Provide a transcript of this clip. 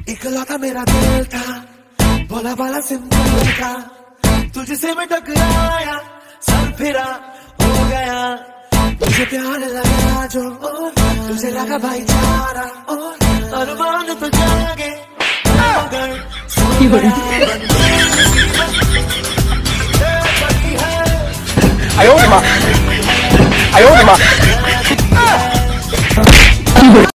इकलौता मेरा दिल था, भोला भाला सिंपल था, तुझसे मैं टकराया, सर फिरा हो गया, तुझे प्यार लगा जो, तुझे लगा भाईचारा, अरमान तो जागे मगर I own him.